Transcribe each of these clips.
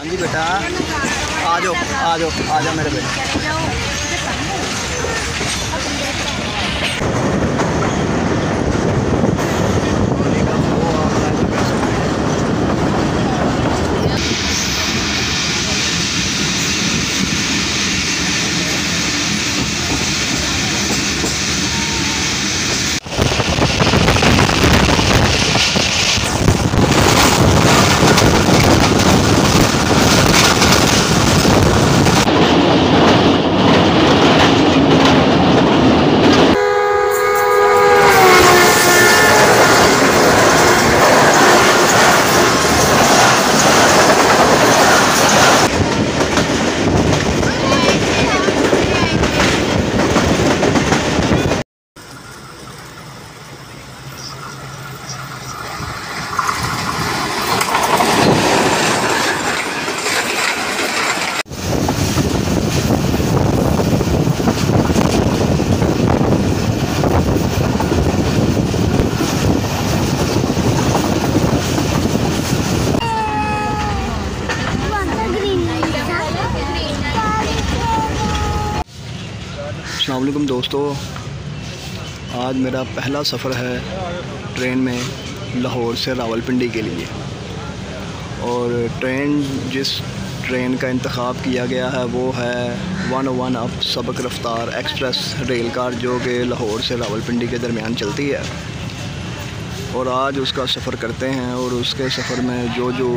हाँ जी बेटा, आ जाओ आ जाओ आ जाओ मेरे बेटे। अस्सलाम वालेकुम दोस्तों, आज मेरा पहला सफ़र है ट्रेन में लाहौर से रावलपिंडी के लिए। और जिस ट्रेन का इंतखाब किया गया है वो है 101 अप सबक रफ्तार एक्सप्रेस रेल कार, जो कि लाहौर से रावलपिंडी के दरमियान चलती है। और आज उसका सफ़र करते हैं और उसके सफ़र में जो जो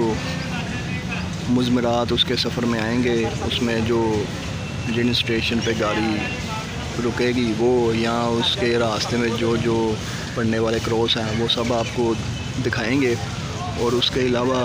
मुज़मरात उसके सफ़र में आएंगे, उसमें जो जिन स्टेशन पे गाड़ी रुकेगी वो, या उसके रास्ते में जो जो पड़ने वाले क्रॉस हैं वो सब आपको दिखाएंगे। और उसके अलावा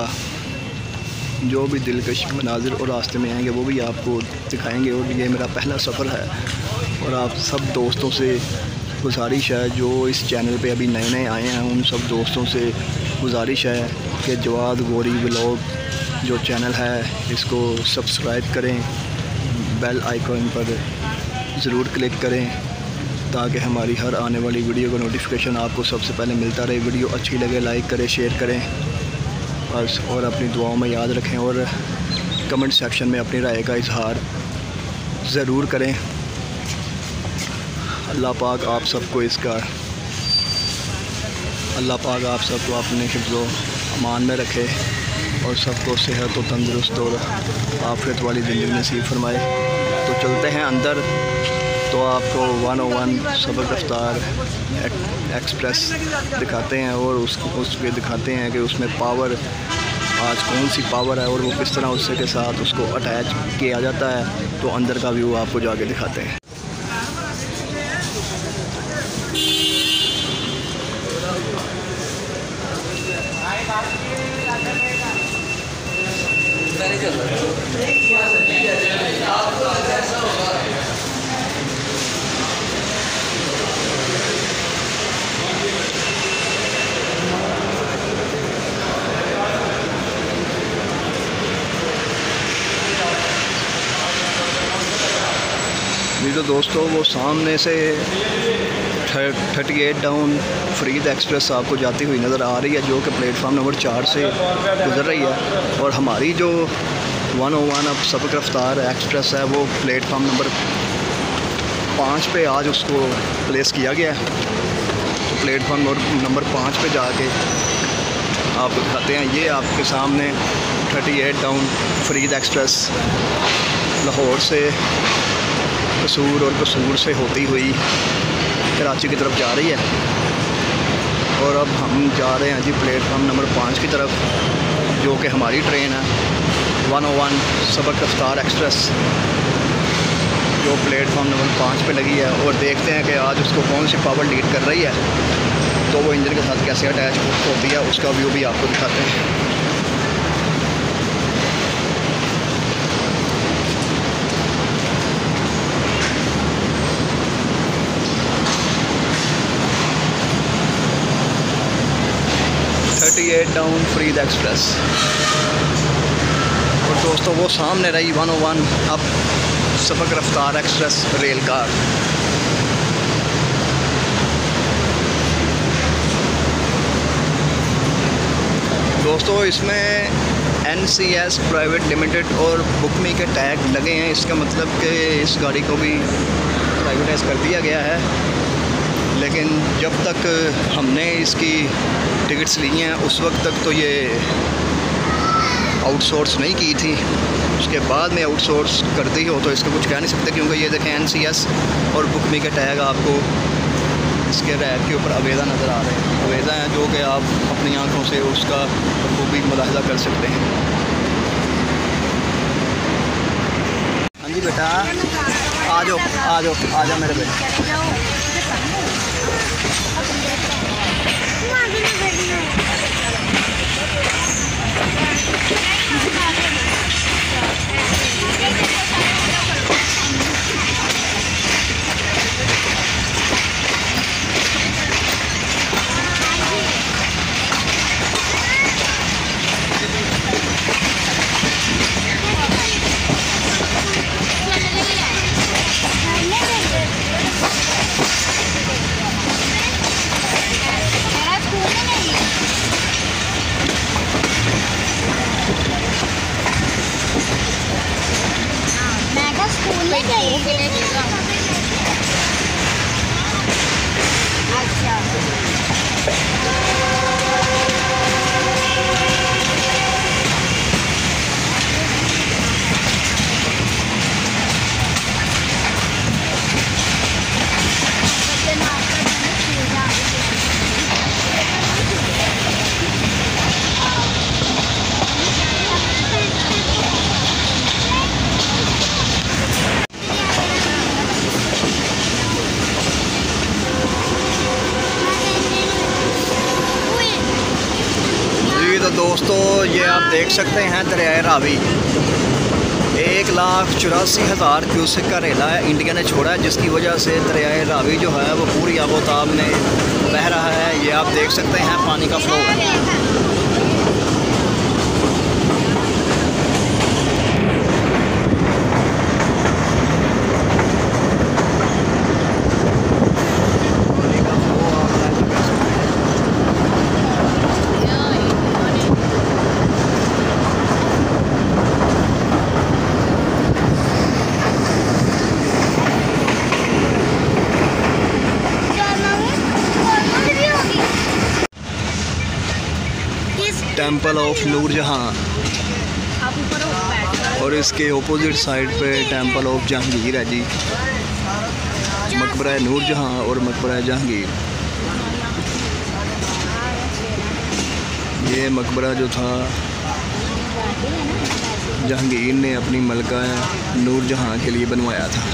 जो भी दिलकश मनाजिर और रास्ते में आएंगे वो भी आपको दिखाएंगे। और ये मेरा पहला सफ़र है और आप सब दोस्तों से गुजारिश है, जो इस चैनल पे अभी नए नए आए हैं, उन सब दोस्तों से गुजारिश है कि जवाद गौरी व्लॉग जो चैनल है इसको सब्सक्राइब करें, बेल आइकन पर ज़रूर क्लिक करें ताकि हमारी हर आने वाली वीडियो का नोटिफिकेशन आपको सबसे पहले मिलता रहे। वीडियो अच्छी लगे लाइक करें, शेयर करें बस, और अपनी दुआओं में याद रखें और कमेंट सेक्शन में अपनी राय का इजहार ज़रूर करें। अल्लाह पाक आप सबको अपने हिफ्ज़ो अमान में रखे और सबको सेहत और तंदुरुस्त और आफियत वाली ज़िंदगी नसीब फरमाए। तो चलते हैं अंदर, तो आपको 101 सबक रफ्तार एक्सप्रेस दिखाते हैं और उसके दिखाते हैं कि उसमें पावर आज कौन सी पावर है और वो किस तरह उससे के साथ उसको अटैच किया जाता है। तो अंदर का व्यू आपको जाके दिखाते हैं। ये तो दोस्तों वो सामने से 38 डाउन फरीद एक्सप्रेस आपको जाती हुई नज़र आ रही है, जो कि प्लेटफार्म नंबर 4 से गुज़र रही है। और हमारी जो 101 अब सबक रफ्तार एक्सप्रेस है वो प्लेटफार्म नंबर 5 पे आज उसको प्लेस किया गया है। तो प्लेटफार्म नंबर 5 पे जाके आपको दिखाते हैं। ये आपके सामने 38 डाउन फरीद एक्सप्रेस लाहौर से कसूर और कसूर से होती हुई कराची की तरफ जा रही है। और अब हम जा रहे हैं जी प्लेटफार्म नंबर 5 की तरफ, जो कि हमारी ट्रेन है 101 सबक रफ्तार एक्सप्रेस, जो प्लेटफार्म नंबर 5 पे लगी है। और देखते हैं कि आज उसको कौन सी पावर लीड कर रही है, तो वो इंजन के साथ कैसे अटैच होती है उसका व्यू भी आपको दिखाते हैं। Down Farid express. और दोस्तों वो सामने रही 101 अब सबक रफ्तार एक्सप्रेस रेल कार। दोस्तों इसमें NCS प्राइवेट लिमिटेड और बुकमी के टैग लगे हैं। इसका मतलब कि इस गाड़ी को भी प्राइवेटाइज कर दिया गया है, लेकिन जब तक हमने इसकी टिकट्स ली हैं उस वक्त तक तो ये आउटसोर्स नहीं की थी। उसके बाद में आउटसोर्स कर दी हो तो इसका कुछ कह नहीं सकते, क्योंकि ये देखें NCS और बुकमी के टैग आपको इसके रैक के ऊपर अवेदा नज़र आ रहे हैं। अवेदा हैं जो कि आप अपनी आंखों से उसका खूबी मुलाहिजा कर सकते हैं। हाँ जी बेटा, आ जाओ आ जाओ आ जाओ मेरे बेटे। तो दोस्तों ये आप देख सकते हैं दरियाए रावी 1,84,000 क्यूसेक का रेला है इंडिया ने छोड़ा है, जिसकी वजह से दरियाए रावी जो है वो पूरी आबोताब में बह रहा है। ये आप देख सकते हैं पानी का फ्लो। टेंपल ऑफ नूरजहां और इसके ऑपोजिट साइड पे टेंपल ऑफ जहांगीर है जी। मकबरा नूरजहां और मकबरा जहांगीर। ये मकबरा जो था जहांगीर ने अपनी मलका नूरजहां के लिए बनवाया था।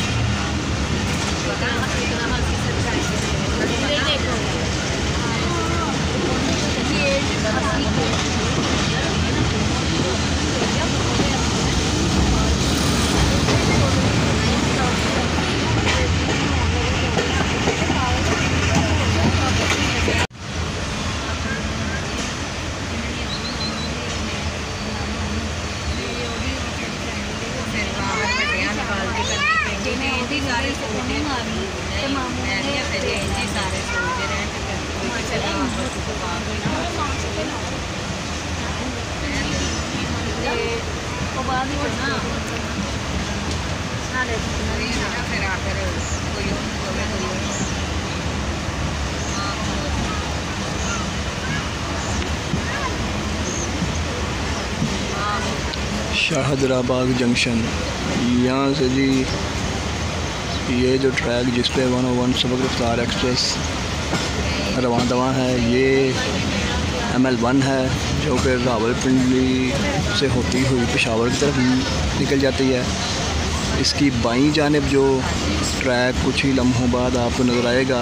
शाहदराबाद जंक्शन, यहाँ से जी ये जो ट्रैक जिस पे 101 सबक रफ्तार एक्सप्रेस रवां दवा है, ये ML1 है जो कि रावलपिंडी से होती हुई पेशावर की तरफ निकल जाती है। इसकी बाईं जानिब जो ट्रैक कुछ ही लम्हों बाद आपको नज़र आएगा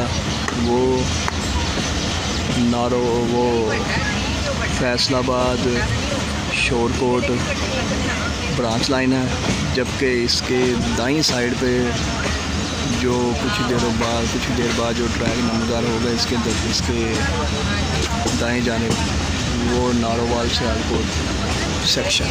वो फैसलाबाद शोरकोट ब्रांच लाइन है, जबकि इसके दाईं साइड पे जो कुछ देर बाद जो ट्रैक नमदार होगा इसके दाएं जानिब वो नारोवाल सियालकोट सेक्शन।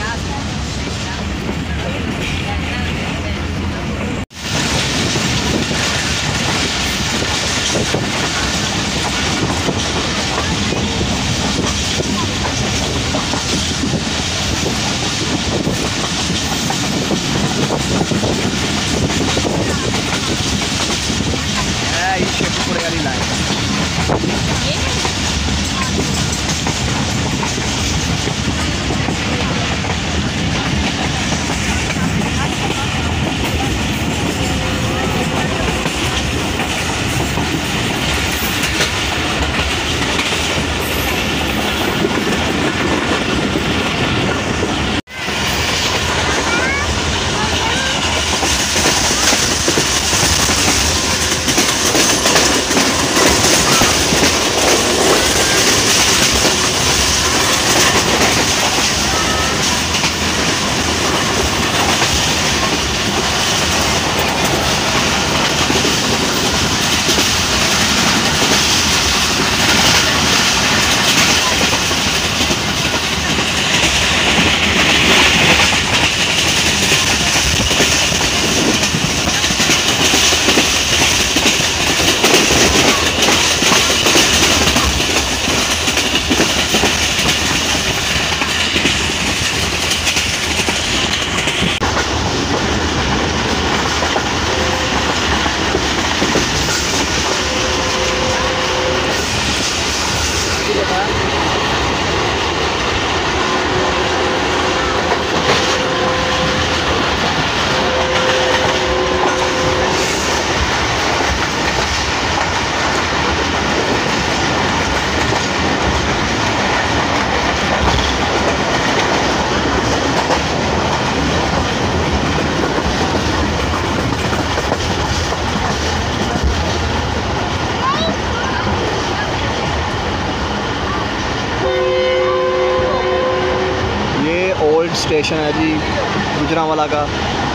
स्टेशन है जी गुजरांवाला का।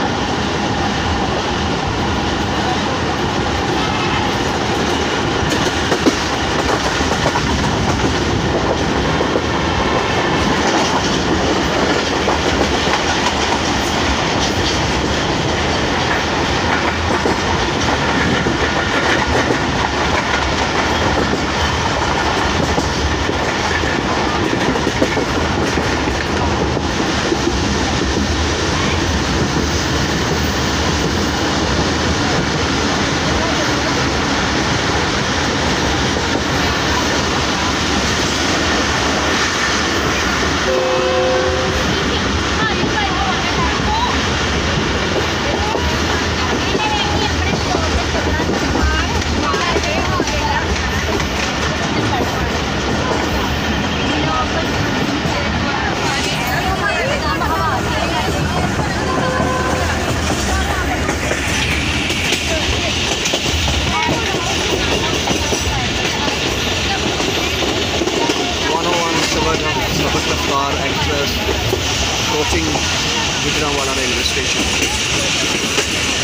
Raftar express coaching Gujranwala railway station.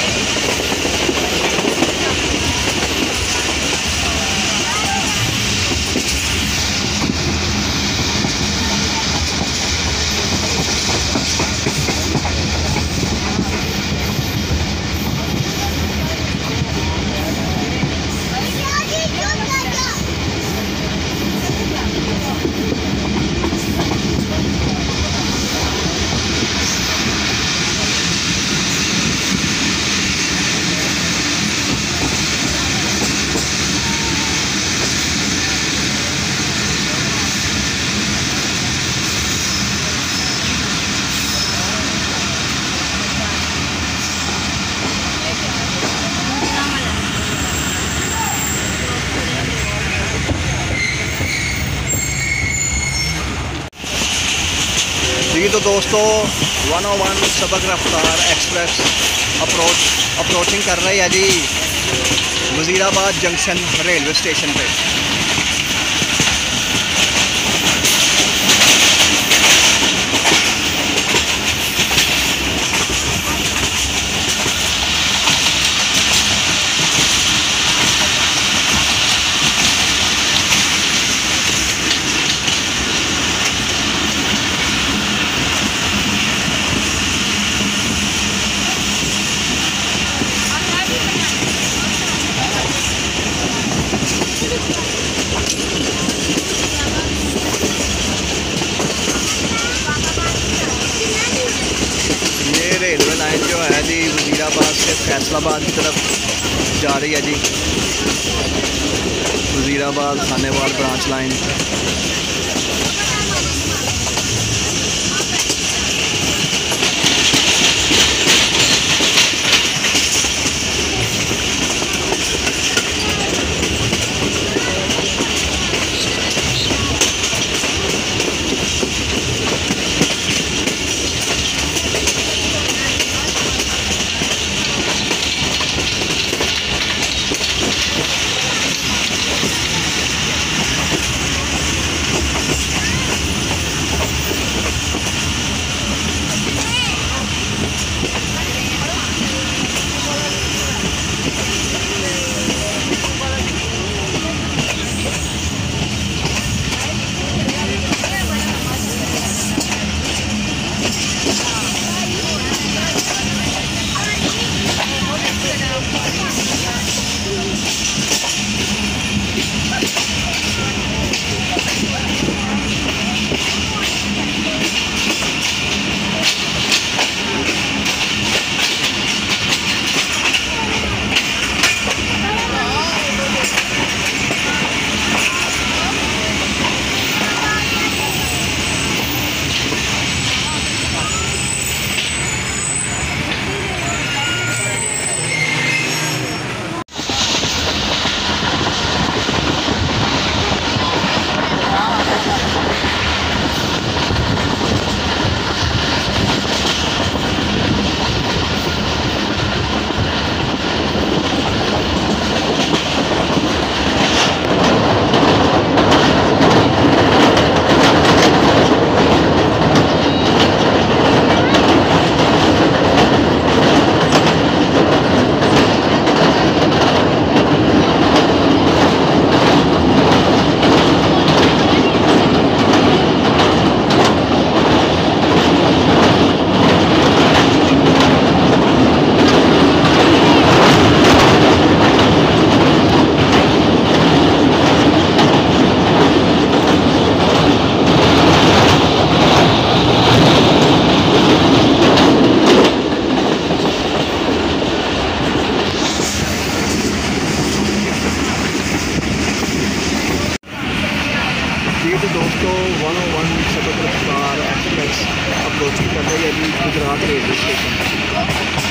जी तो दोस्तों 101 सबक रफ्तार एक्सप्रेस अप्रोचिंग कर रही है जी वज़ीराबाद जंक्शन रेलवे स्टेशन पे। रेलवे लाइन जो है जी वज़ीराबाद से फैसलाबाद की तरफ जा रही है जी। Wazirabad Khanewal branch line. जो 101 सफर रफ्तार एक्सप्रेस अप्रोचिंग कर रही है अभी Gujarat railway station.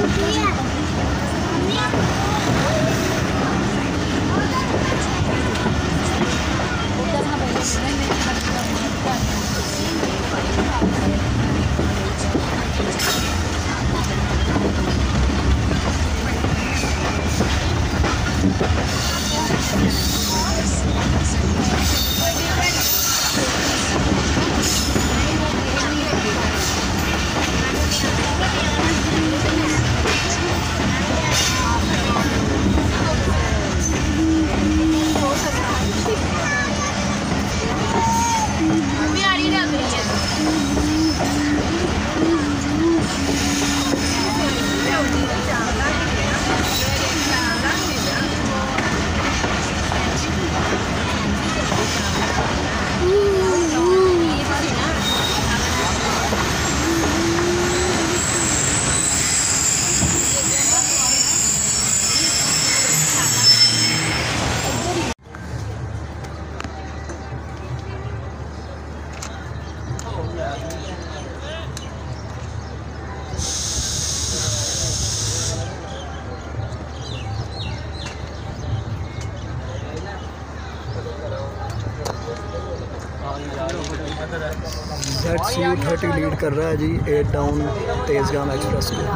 ZCU30 lead कर रहा है जी 8 डाउन तेज़गाम एक्सप्रेस को।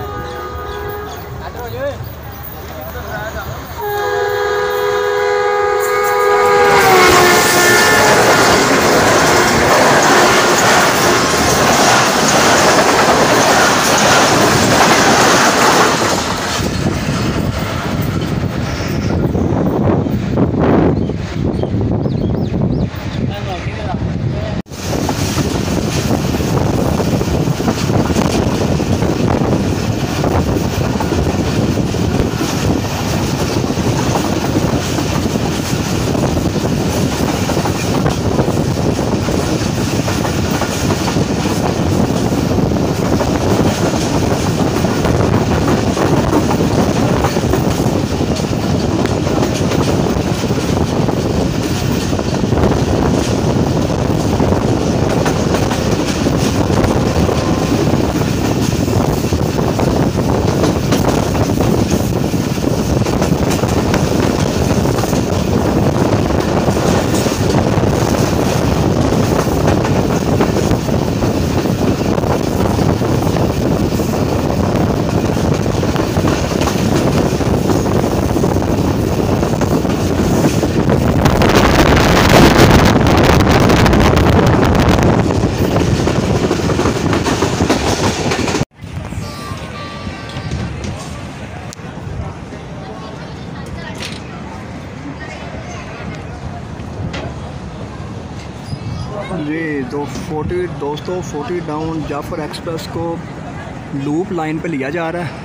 जी तो 40 डाउन जाफर एक्सप्रेस को लूप लाइन पे लिया जा रहा है।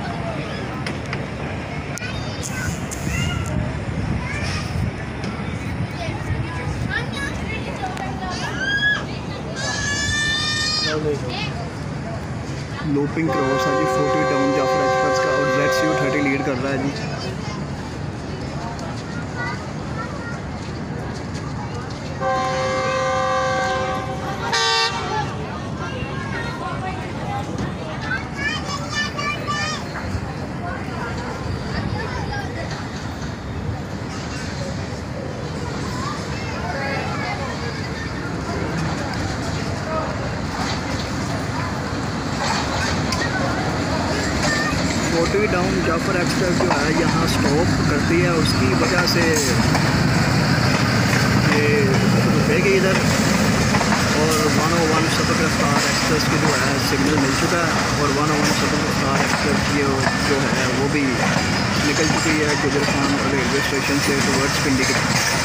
लूपिंग क्रॉस है जी 40 डाउन जाफर एक्सप्रेस का और ZCU30 लीड कर रहा है जी। डाउन जाफर एक्सप्रेस जो है यहाँ स्टॉप करती है, उसकी वजह से ये रुकेगी इधर। और 101 सफर रफ्तार एक्सप्रेस की जो है सिग्नल मिल चुका है और 101 सफर रफ्तार एक्सप्रेस की जो है वो भी निकल चुकी है गुजरखान रेलवे स्टेशन से टुवर्ड्स पिंडी की तरफ।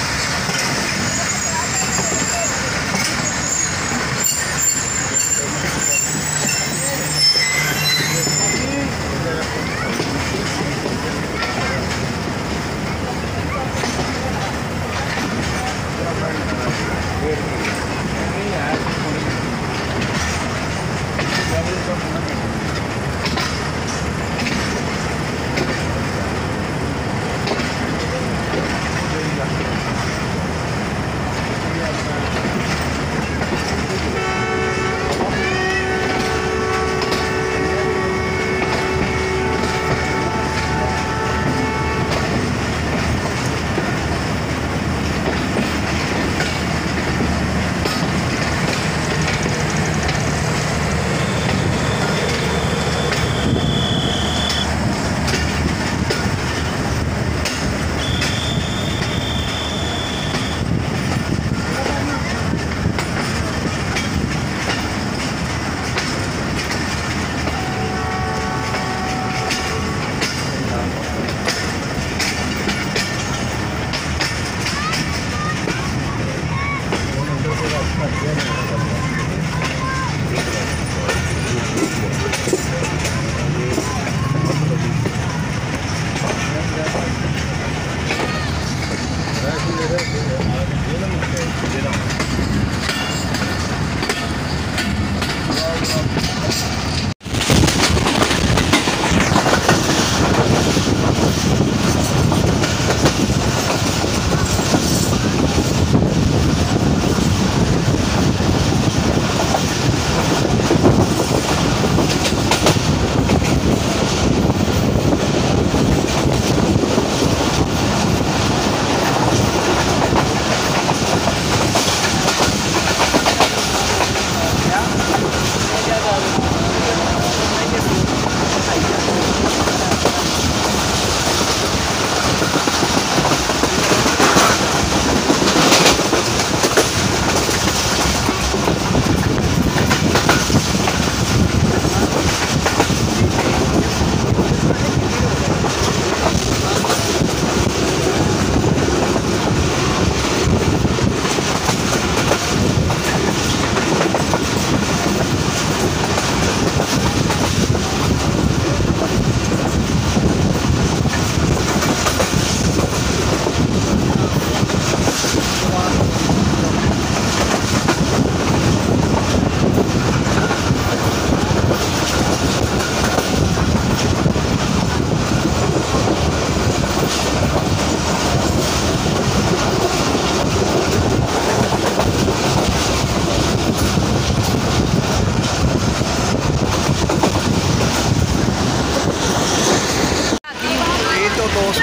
ऑलमोस्ट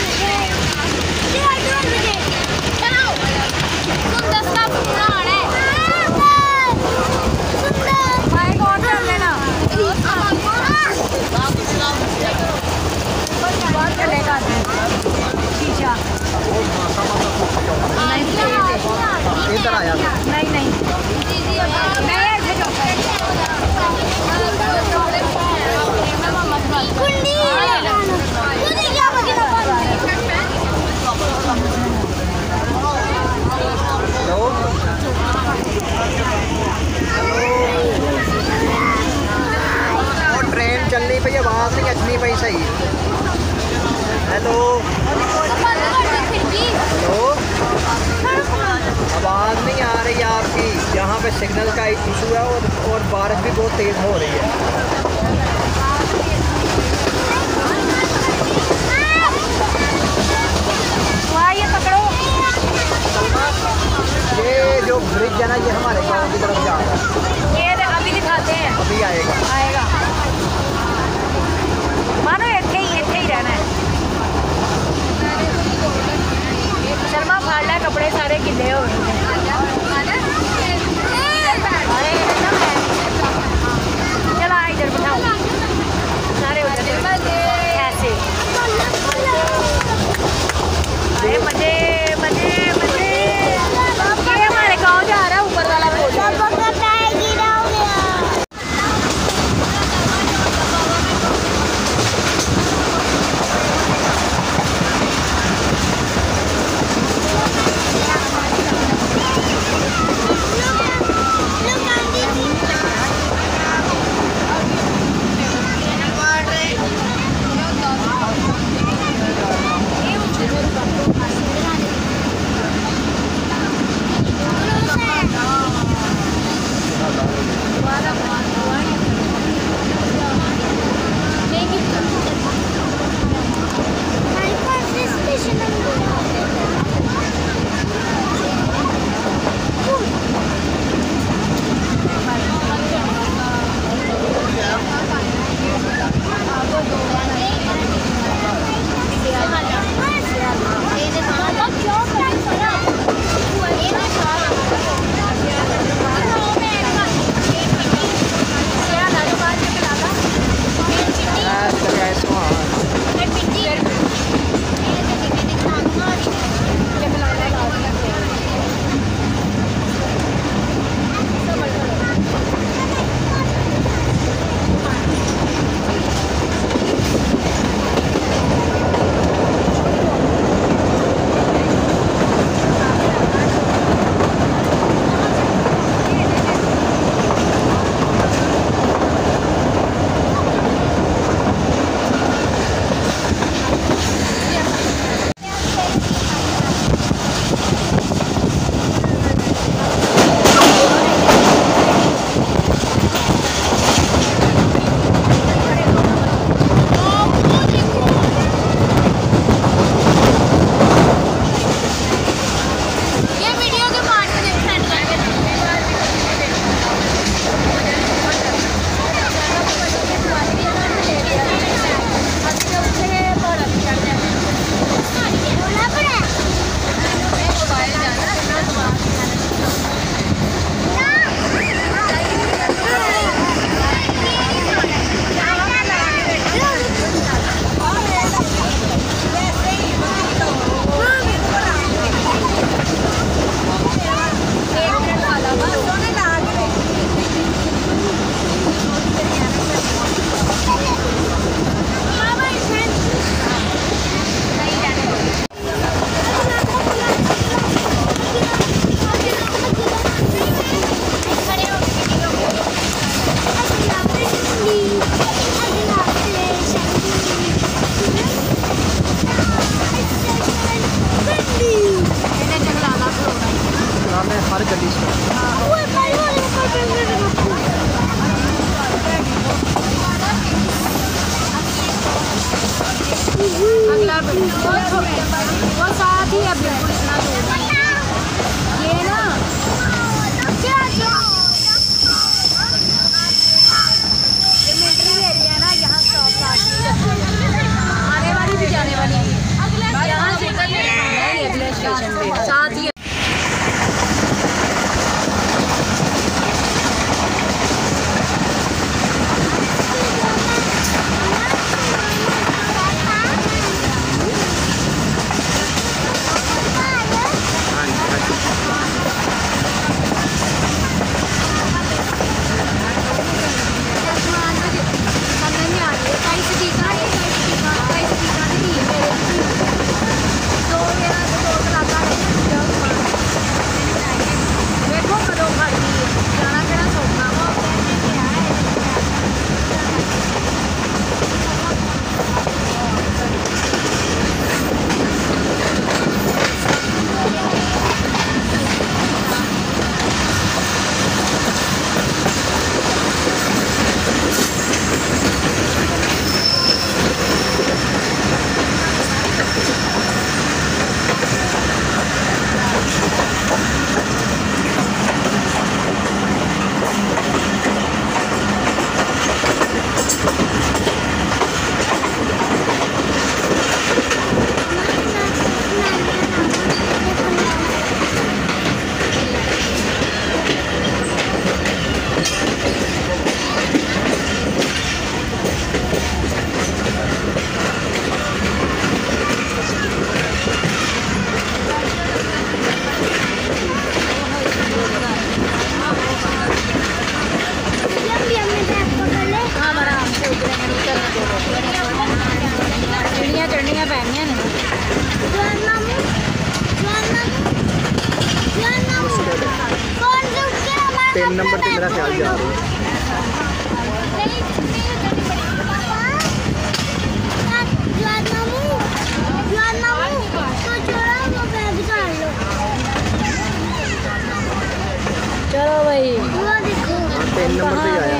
इधर आया नहीं ट्रेन चलनी पई, आवाज़ नहीं अचनी पई सही। हेलो हेलो, आवाज़ नहीं आ रही आपकी। यहाँ पे सिग्नल का इशू है और बारिश भी बहुत तेज़ हो रही है। ये पकड़ो। ये जो ब्रिज है ना, ये हमारे गांव की तरफ जा रहा है। ये अभी दिखाते हैं, अभी आएगा। मानो इतने ही रहना है। शर्मा फाड़ ला, कपड़े सारे गिले हो गए। चला इधर बिठाओ सारे ऐसे। अरे मजे मजे मजे। ये हमारे गाँव जा रहा है ऊपर वाला पुल। हर गली से। अगला वो साथ ही है बिल्कुल इतना दूर। ये ना ये मिलिट्री एरिया है ना, यहाँ स्टॉप आने वाली भी जाने वाली। 3 नंबर पे मेरा ख्याल जा रहा है। चलो भाई 3 नंबर पे आया